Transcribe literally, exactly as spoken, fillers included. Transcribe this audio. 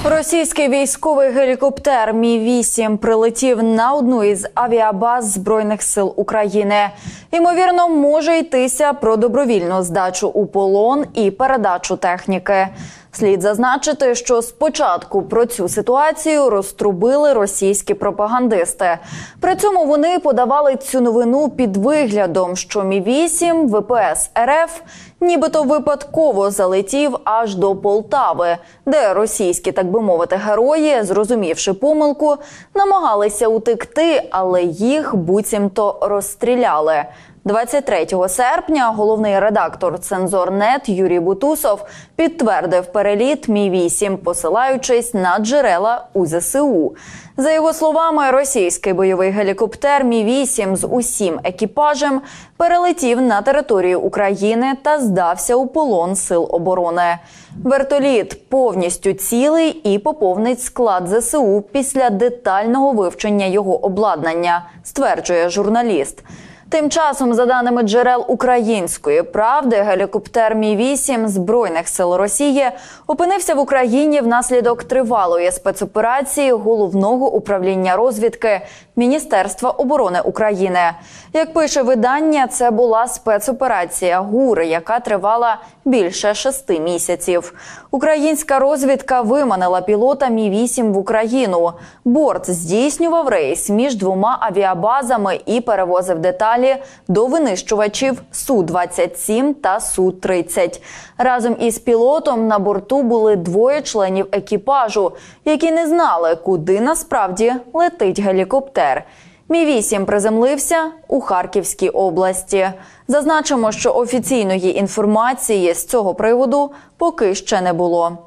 Російський військовий гелікоптер Мі вісім прилетів на одну із авіабаз Збройних сил України. Ймовірно, може йтися про добровільну здачу у полон і передачу техніки. Слід зазначити, що спочатку про цю ситуацію розтрубили російські пропагандисти. При цьому вони подавали цю новину під виглядом, що Мі вісім Ве Пе Ес Ер Еф нібито випадково залетів аж до Полтави, де російські, так би мовити, герої, зрозумівши помилку, намагалися утекти, але їх буцімто розстріляли. двадцять третього серпня головний редактор «Цензор точка нет» Юрій Бутусов підтвердив переліт Мі вісім, посилаючись на джерела у Зе Се У. За його словами, російський бойовий гелікоптер Мі вісім з усім екіпажем перелетів на територію України та здався у полон сил оборони. Вертоліт повністю цілий і поповнить склад Зе Се У після детального вивчення його обладнання, стверджує журналіст. Тим часом, за даними джерел «Української правди», гелікоптер Мі вісім Збройних сил Росії опинився в Україні внаслідок тривалої спецоперації Головного управління розвідки Міністерства оборони України. Як пише видання, це була спецоперація ГУР, яка тривала більше шести місяців. Українська розвідка виманила пілота Мі вісім в Україну. Борт здійснював рейс між двома авіабазами і перевозив деталі до винищувачів Су двадцять сім та Су тридцять. Разом із пілотом на борту були двоє членів екіпажу, які не знали, куди насправді летить гелікоптер. Мі вісім приземлився у Харківській області. Зазначимо, що офіційної інформації з цього приводу поки ще не було.